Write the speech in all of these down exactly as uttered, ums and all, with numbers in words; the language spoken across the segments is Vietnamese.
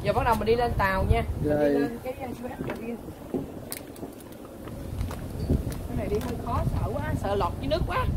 Giờ bắt đầu mình đi lên tàu nha. Mình Rồi. đi lên cái số ép kia. Cái này đi hơi khó, sợ quá, sợ lọt dưới nước quá.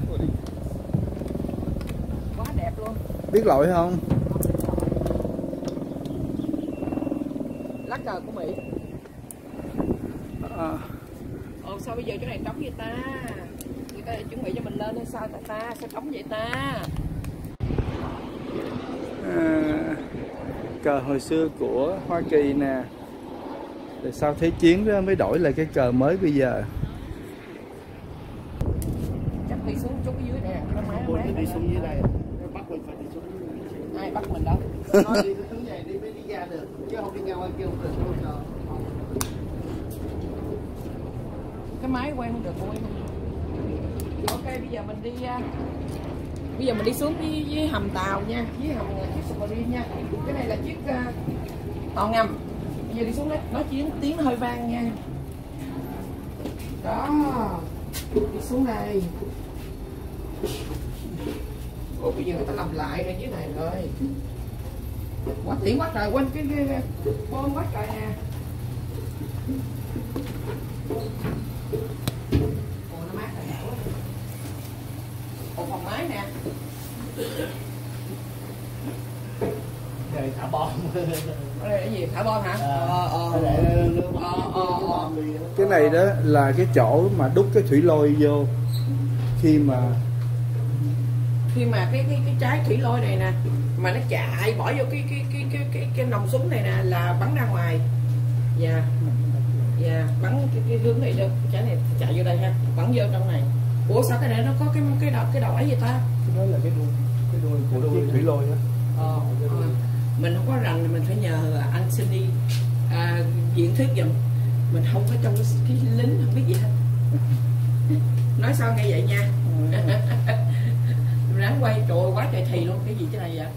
Quá đẹp luôn. Biết lội không? Lá cờ của Mỹ. À. Ồ, sao bây giờ chỗ này trống vậy ta? Người ta chuẩn bị cho mình lên hay sao ta? ta? Sao trống vậy ta? À, cờ hồi xưa của Hoa Kỳ nè. Rồi sau Thế chiến đó mới đổi lại cái cờ mới bây giờ. Chắc đi xuống chút dưới nè. Nó máy nó máy đi xuống dưới đây. Bắt mình phải đi xuống dưới đây. Ai bắt mình đâu? Nói đi xuống này đi mới đi ra được. Chứ không đi ngang qua kia không được. Cái máy quen không được quen. Ok, bây giờ mình đi uh, bây giờ mình đi xuống với, với hầm tàu nha, với hầm chiếc submarine nha. Cái này là chiếc uh, tàu ngầm. Bây giờ đi xuống đấy, nói tiếng tiếng hơi vang nha. Đó, đi xuống đây. Ủa, bây giờ người ta làm lại ở dưới này rồi. Quá tiện quá trời, quên cái, cái, cái bom quá trời nè. Ồ, nó mát rồi. Ồ, phòng máy nè. Đây thả bom. Ở đây là gì? Thả bom hả? Ờ, ờ. Ờ, ờ, ờ. Cái này đó là cái chỗ mà đút cái thủy lôi vô. Khi mà Khi mà cái cái cái trái thủy lôi này nè mà nó chạy bỏ vô cái cái cái cái cái, cái nòng súng này nè là bắn ra ngoài. Dạ. Yeah. Dạ, yeah. Bắn cái, cái hướng này đâu, cái trái này chạy vô đây ha, bắn vô trong này. Ủa sao cái này nó có cái cái đầu cái đầu ấy vậy ta? đó là cái đuôi, cái đuôi của chiếc thủy lôi đó. Ờ, ờ. Mình không có rành thì mình phải nhờ anh Cindy à, diễn thuyết giùm. Mình không có trong cái, cái lính không biết gì hết. Nói sao nghe vậy nha. Ráng quay trời quá trời thì luôn, cái gì thế này vậy?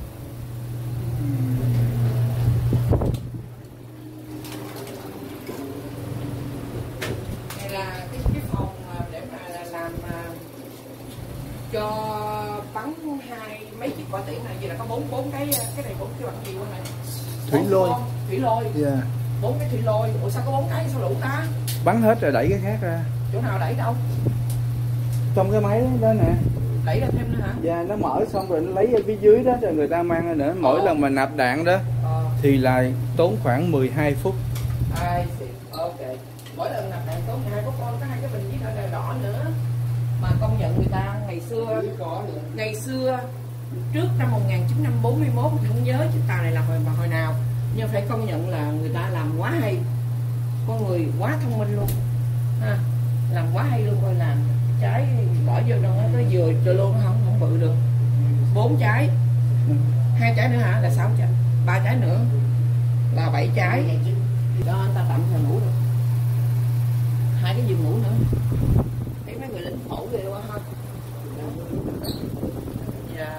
Đây là cái cái phòng để mà làm cho bắn hai mấy chiếc quả tiễn này, vậy là có bốn bốn cái cái này bốn cái bằng gì qua này? Thủy lôi. Thủy lôi. Dạ. Yeah. Bốn cái thủy lôi. Ủa sao có bốn cái sao đủ ta? Bắn hết rồi đẩy cái khác ra. Chỗ nào đẩy đâu? Trong cái máy đó nè. Đẩy ra thêm nữa hả? Dạ, nó mở xong rồi nó lấy ở phía dưới đó rồi người ta mang ra nữa. Mỗi Ồ. lần mà nạp đạn đó Ờ. thì là tốn khoảng mười hai phút. Ai xịt, ok. Mỗi lần nạp đạn tốn mười hai phút, con có hai cái bình với đợi đỏ nữa. Mà công nhận người ta ngày xưa, ngày xưa trước năm một nghìn chín trăm bốn mươi mốt không nhớ chiếc tàu này là hồi mà hồi nào, nhưng phải công nhận là người ta làm quá hay, con người quá thông minh luôn ha, làm quá hay luôn. Coi làm trái bỏ vô trong nó vừa rồi luôn, không không bự được. Bốn trái, hai trái nữa hả là sáu trái, ba trái nữa là bảy trái đó. Anh ta tặng thằng ngủ được hai cái giường ngủ nữa. Thấy mấy người lính khổ ghê quá ha. Dạ.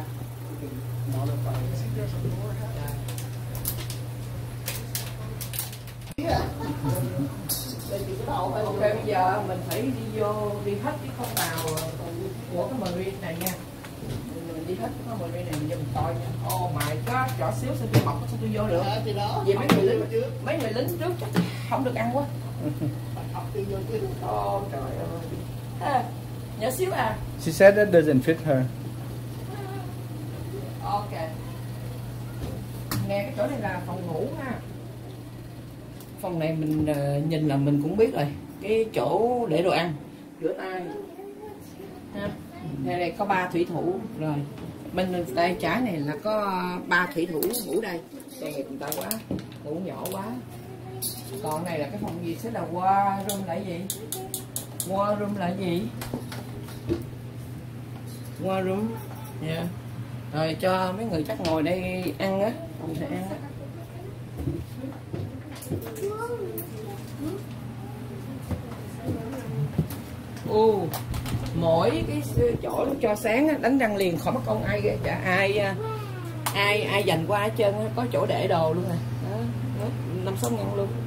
Ok, bây giờ mình phải đi vô, đi hết cái con tàu của cái marine này nha. Mình đi hết cái marine này mình cho mình coi nha. Oh my god, nhỏ xíu sao tôi mọc sao tôi vô được? Vì mấy người lính mấy người lính trước chắc không được ăn quá. Ô trời ơi. À, nhỏ xíu à. She said that doesn't fit her. Ok. Nghe cái chỗ này là phòng ngủ ha. Phòng này mình uh, nhìn là mình cũng biết rồi. Cái chỗ để đồ ăn, rửa tay. Ha. Đây này có ba thủy thủ rồi. Bên tay trái này là có ba thủy thủ ngủ đây. Tội nghiệp người ta quá, ngủ nhỏ quá. Còn này là cái phòng gì sẽ là war room là gì? War room là gì? War room. Dạ. Yeah. Rồi cho mấy người chắc ngồi đây ăn á, cùng sẽ ăn á. Ô, mỗi cái chỗ cho sáng á, đánh răng liền khỏi mất công ai chả ai ai ai dành qua hết trơn á, có chỗ để đồ luôn nè. Đó, năm sáu ngàn luôn.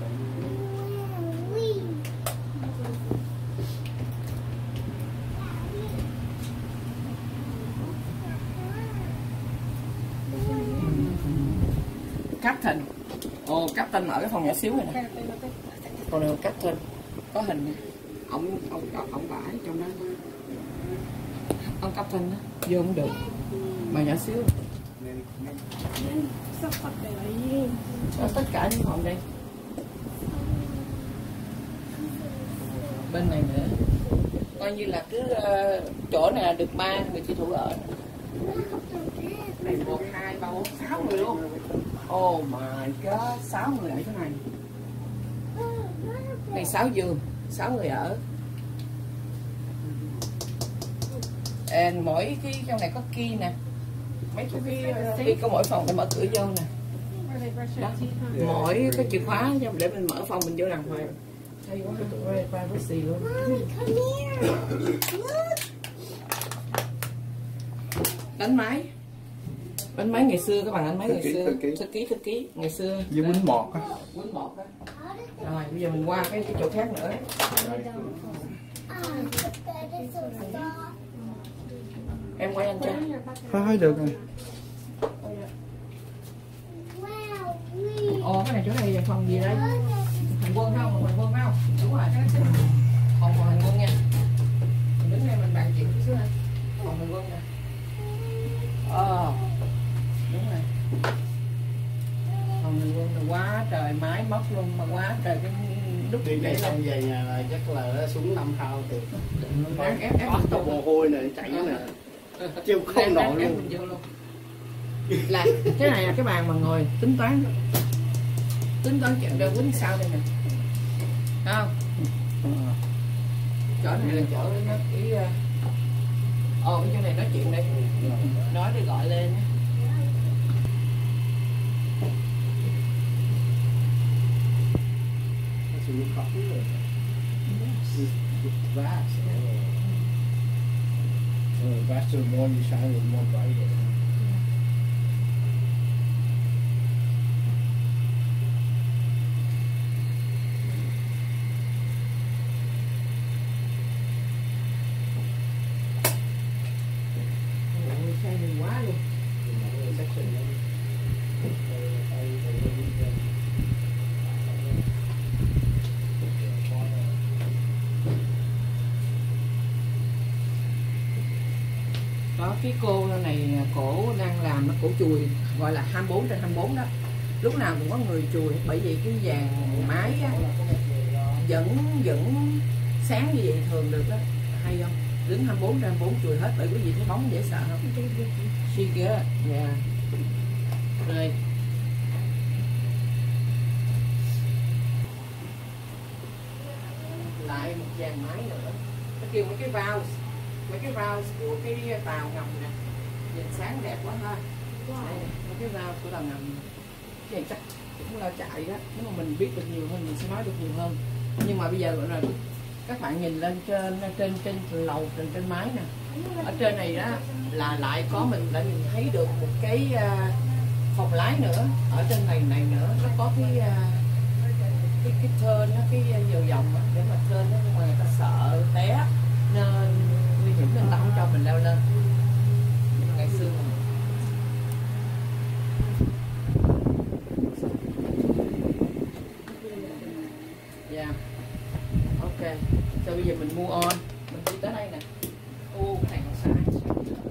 Captain Ồ, Captain ở cái phòng nhỏ xíu này nè. Còn này Captain có hình ông ông ông, ông bãi trong đó. Ông Captain đó vô không được mà nhỏ xíu. Có tất cả những phòng đây. Bên này nữa coi như là cứ uh, chỗ này là được ba người chỉ thủ ở. Này một hai ba bốn sáu người luôn. Oh my god, sáu người ở chỗ này. Này sáu giường, sáu người ở. And mỗi cái trong này có key nè. Mấy cái key có mỗi phòng để mở cửa vô nè. Đó. Mỗi cái chìa khóa để mình mở phòng mình vô làm hoài. Hay quá, tụi nó qua với xì luôn. Đánh máy. Đánh máy ngày xưa các bạn, đánh máy ngày xưa. Thư ký, thư ký ngày xưa. Với quýnh bọt á. Quýnh bọt á. Rồi bây giờ mình qua cái, cái chỗ khác nữa. Em quay anh cho. Thôi được rồi. Ồ, cái này chỗ này phòng gì đây? Hành quân không? Hành quân không? Đúng rồi, cái đó phòng phòng hành quân nha. Mình đứng đây mình bàn chuyện chút xíu ha. Phòng hành quân nè. Ờ, đúng rồi. Phòng hành quân là quá trời máy móc luôn, mà quá trời cái đúc đi đây xong về nhà là chắc là xuống năm thao từ ép ép ép tao mồ hôi này chạy nè, chiêu không nổi luôn. Là cái này là cái bàn mà ngồi tính toán tính toán chuyện đơn quýnh sao đây nè, thấy không? Chỗ này là chỗ nó cái ồ cái chỗ này nói chuyện đây, nói để gọi lên. Vast are more you shine with more brighter. Quá luôn. Đó, cái cô này cổ đang làm nó cổ chùi gọi là hai mươi bốn trên hai mươi bốn đó, lúc nào cũng có người chùi, bởi vì cái dàn máy á, vẫn vẫn sáng như vậy thường được đó, hay không? Đứng hai mươi bốn trên hai mươi bốn chùi hết, bởi quý vị thấy bóng dễ sợ không? Xi kia, dạ. Rồi. Lại một dàn máy nữa. Nó kêu mấy cái valve, mấy cái valve của cái tàu ngầm nè. Nhìn sáng đẹp quá ha. Đây nè, mấy cái valve của tàu ngầm. Cái này chắc cũng là chạy đó. Nếu mà mình biết được nhiều hơn mình sẽ nói được nhiều hơn. Nhưng mà bây giờ gọi là các bạn nhìn lên trên trên trên lầu trên trên mái nè, ở trên này đó là lại có mình đã nhìn thấy được một cái uh, phòng lái nữa, ở trên này này nữa nó có cái uh, cái cái turn nó cái nhiều vòng để mà turn nó, nhưng mà người ta sợ té nên nguy hiểm nên ta không cho mình leo lên. Nhưng mà ngày xưa mình yeah. Ok, so bây giờ mình mua on, mình đi tới đây nè. Ô, cái này còn sai.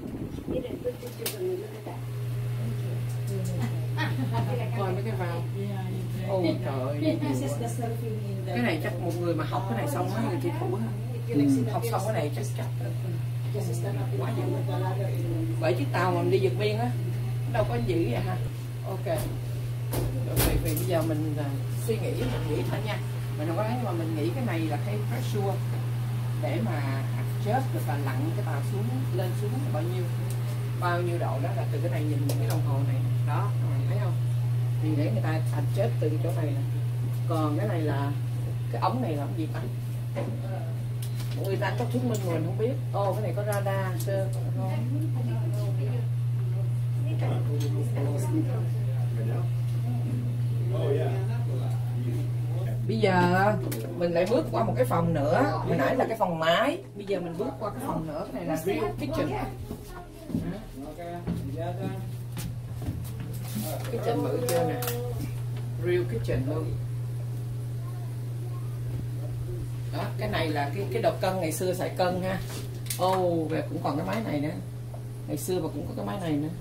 Coi mấy cái vào. Ô trời. Cái này chắc một người mà học cái này xong á, người chị thủ á. Ừ. Học xong cái này chắc chắc quá dữ. Bởi chiếc tàu mà mình đi vượt biên á, đâu có dữ vậy ha. Ok. Rồi vì, vì bây giờ mình uh, suy nghĩ, mình nghĩ thôi nha. Mình không có thấy, mà mình nghĩ cái này là cái pressure để mà adjust được là lặn cái tàu xuống lên xuống là bao nhiêu bao nhiêu độ, đó là từ cái này nhìn cái đồng hồ này đó, các bạn thấy không? Thì để người ta adjust từ cái chỗ này nè. Còn cái này là cái ống này là cái gì ta? Người ta có thuyết minh mà mình không biết. Ô, cái này có radar sơ không? Bây giờ mình lại bước qua một cái phòng nữa. Hồi nãy là cái phòng máy, bây giờ mình bước qua cái phòng nữa. Cái này là real kitchen. Kitchen bự chưa nè. real kitchen luôn. Đó, cái này là cái cái đầu cân ngày xưa xài cân ha. Ô, oh, và cũng còn cái máy này nữa. Ngày xưa mà cũng có cái máy này nữa.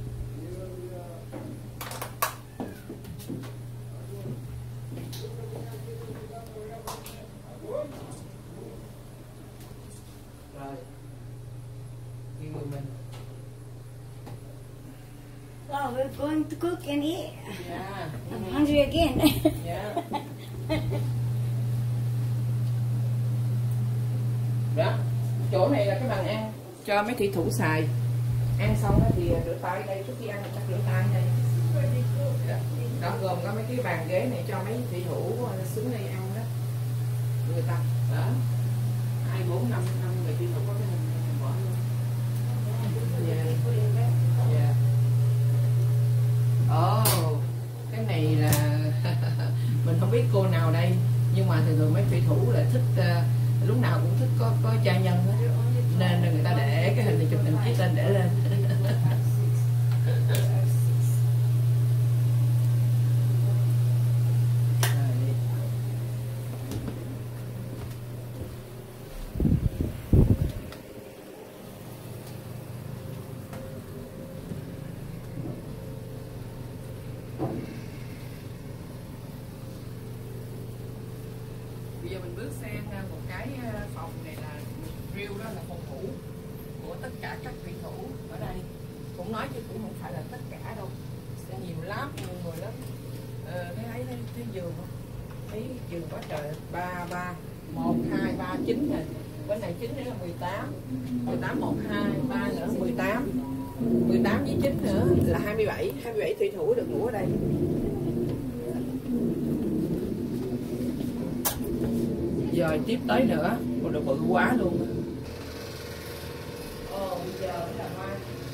Rồi. Đi người mình. Oh, we're going to cook and eat. Yeah. I'm hungry again. Yeah. Đó, chỗ này là cái bàn ăn cho mấy thủy thủ xài. Ăn xong đó thì rửa tay đây, trước khi ăn thì chắc rửa tay đây. Đó, gồm có mấy cái bàn ghế này cho mấy thủy thủ xuống đây ăn đó. Người ta, đó. Hai, bốn, năm, năm người thủy thủ có cái hình bỏ luôn. Yeah. Yeah. Oh, cái này là mình không biết cô nào đây, nhưng mà thường thường mấy thủy thủ là thích uh, lúc nào cũng thích có có trai nhân hết, nên là người ta để cái hình này chụp hình ký tên để lên. Bây giờ mình bước sang một cái phòng này là real, đó là phòng ngủ của tất cả các thủy thủ ở đây. Cũng nói chứ cũng không phải là tất cả đâu, sẽ nhiều lắm, nhiều người lắm. Ờ, thấy thấy thấy, thấy giường không? Thấy giường quá trời, ba ba một hai ba chín này, bên này chín nữa là mười tám, mười tám một hai ba nữa mười tám, mười tám với chín nữa là hai mươi bảy, hai mươi bảy thủy thủ được ngủ ở đây. Rồi tiếp tới nữa, một đồ bự quá luôn. Ồ, bây giờ là hoa.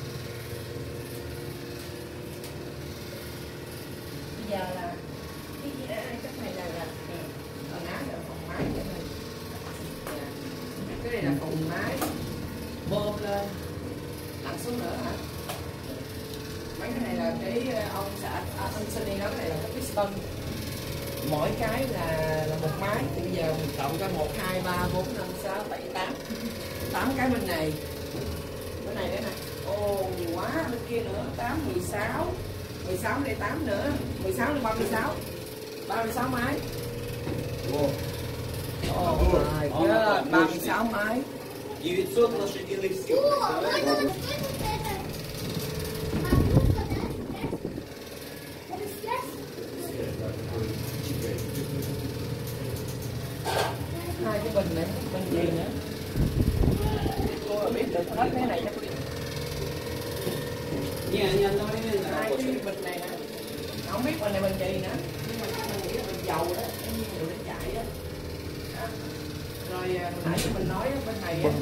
Bây giờ là cái gì đó, cái này là là còn áo là phòng máy vậy thôi. Cái này là phòng máy, bơm lên, lặn xuống nữa hả? Mấy cái này là cái ông xã ông Sunny nói cái này là cái piston. Mỗi cái là là một máy, thì bây giờ mình cộng ra một, hai, ba, bốn, năm, sáu, bảy, tám, tám cái bên này, bên này nữa nè, ô nhiều quá, bên kia nữa, tám, mười sáu, mười sáu đây tám nữa, mười sáu lên ba mươi sáu, ba mươi sáu máy. Ồ, oh my god, ba mươi sáu máy. Hai cái bình này, bình gì nữa? Cô biết được hết cái này chắc. Hai cái bình này nè, không biết bình này bình gì nữa, nhưng mà mình nghĩ là bình dầu đó, nhiều để chạy đó. Rồi hồi nãy mình nói bên này á,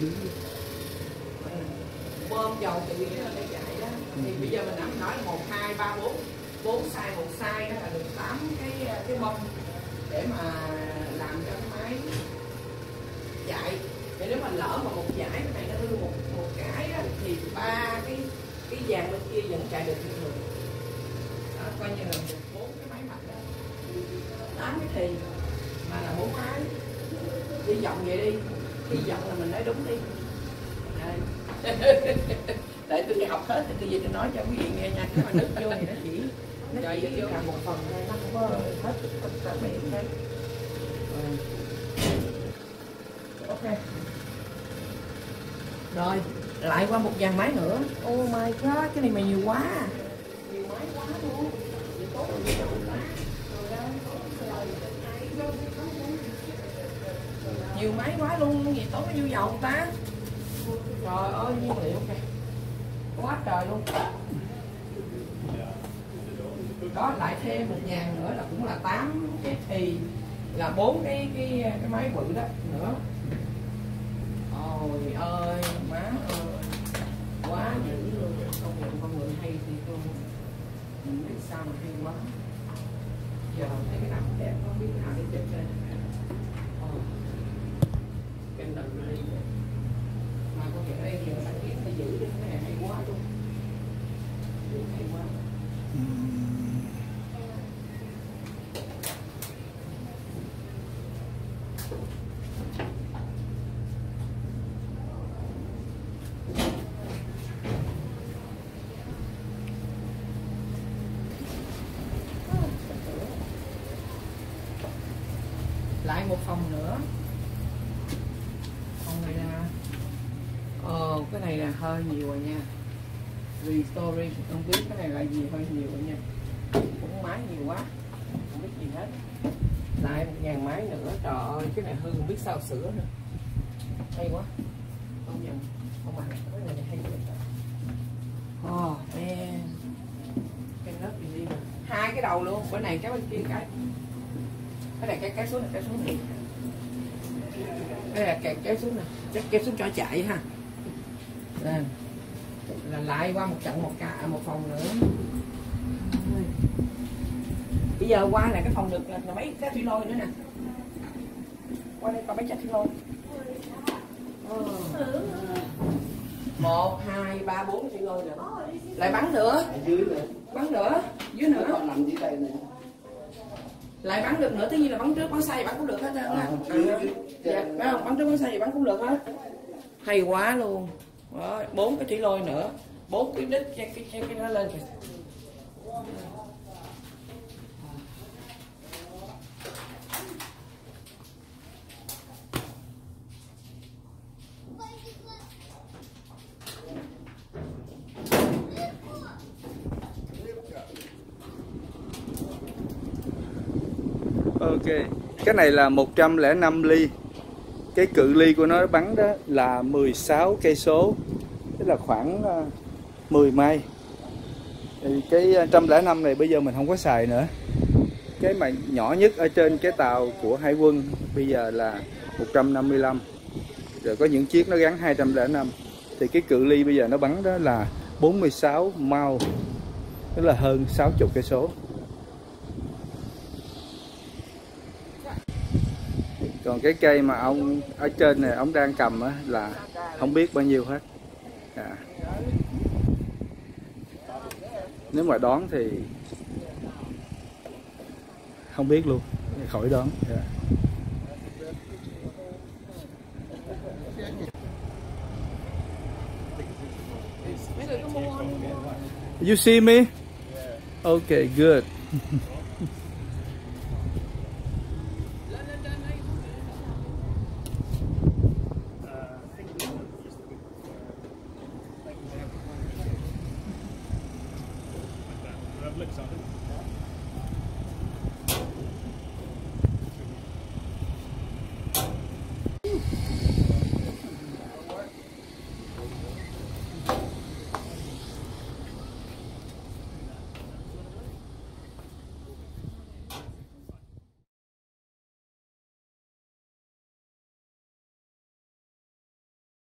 bơm dầu tự nhiên để chạy đó. Thì bây giờ mình đã nói là một, hai, ba, bốn, bốn size, một size đó là được tám cái cái bông để mà làm cho cái máy chạy. Thì nếu mà lỡ mà một giải cái này nó hư một một cái đó, thì ba cái cái dàn bên kia vẫn chạy được như thường. Đó, coi như là bốn cái máy mặt đó, tám cái thì mà là bốn máy. Hy vọng vậy đi, hy vọng là mình nói đúng đi. Đây. Để tôi đi học hết thì tôi về tôi nói cho quý vị nghe nha. Nếu mà nước vô thì nó chỉ nó chỉ vô là một phần thôi, nó không có hết tất cả mấy cái. Ok. Rồi, lại qua một dàn máy nữa. Oh my god, cái này mà nhiều quá. Nhiều máy quá luôn. Tốt nhiều máy quá luôn, gì tốn bao nhiêu dầu ta? Trời ơi, nhiên liệu kìa, quá trời luôn. Đó, lại thêm một dàn nữa là cũng là tám cái thì là bốn cái cái cái máy bự đó nữa. Ôi ơi, má ơi, quá dữ luôn. Công nhận con người hay thì tôi mình biết sao mà hay quá. Giờ thấy cái nào cũng đẹp, không biết nào để chụp lên. Cái đợt này mà con chuyện đây giờ phải kiếm phải giữ đi, cái này hay quá luôn, hay quá. lại một phòng nữa. Phòng này là ờ cái này là hơi nhiều rồi nha. Restoring không biết cái này là gì, hơi nhiều rồi nha. Cũng máy nhiều quá, không biết gì hết. Lại một ngàn máy nữa, trời ơi cái này Hương không biết sao sửa nữa. Hay quá, công nhận không bằng cái này hay quá. Oh man, cái lớp gì đi mà hai cái đầu luôn, bữa này cái bên kia cái cái này cái cái xuống này cái xuống này, đây là kẹt kéo xuống nè, chắc kéo xuống cho chạy ha. Đây là lại qua một trận một cả một phòng nữa. Bây giờ qua là cái phòng được là mấy cái thủy lôi nữa nè. Qua đây coi mấy trái thủy lôi. Một, hai, ba, bốn thủy lôi nữa. Lại bắn nữa. Bắn nữa. Dưới nữa. Còn nằm dưới đây nè. Lại bắn được nữa, tất nhiên là bắn trước bắn sau bắn cũng được hết trơn á. Dạ, phải không? Bắn trước bắn sau bắn cũng được hết. Hay quá luôn. Đó, bốn cái thủy lôi nữa, bốn cái đít cái cái cái nó lên kìa. Ok, cái này là một trăm lẻ năm ly. Cái cự ly của nó bắn đó là mười sáu cây số, tức là khoảng mười mai. Thì cái một trăm lẻ năm này bây giờ mình không có xài nữa. Cái mà nhỏ nhất ở trên cái tàu của Hải quân bây giờ là một trăm năm mươi lăm. Rồi có những chiếc nó gắn hai trăm lẻ năm. Thì cái cự ly bây giờ nó bắn đó là bốn mươi sáu mile, tức là hơn sáu mươi cây số. Còn cái cây mà ông ở trên này ông đang cầm á là không biết bao nhiêu hết. À. Nếu mà đoán thì không biết luôn, khỏi đoán. Yeah. You see me? Okay, good. Look something.